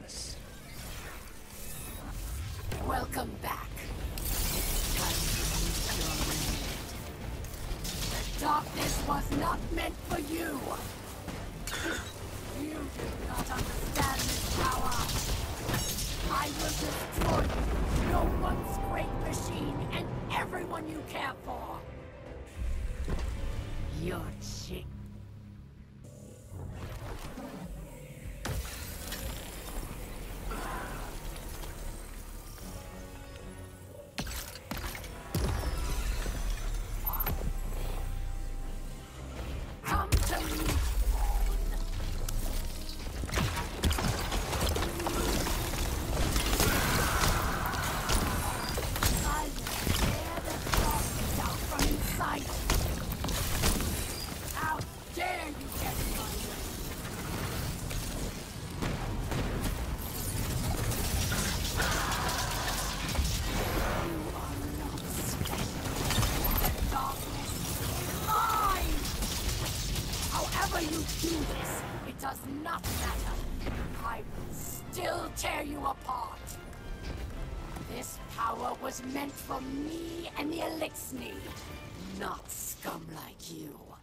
useless. Welcome back. The darkness was not meant for you. You do not understand this power. I will destroy you, your once great machine, and everyone you care for. Your chick. Come to me. I will tear the darkness out from inside you. How dare you get in my way? You are not special. The darkness is mine! However you do this, it does not matter. I will still tear you apart. This power was meant for me and the Elixni, not scum like you.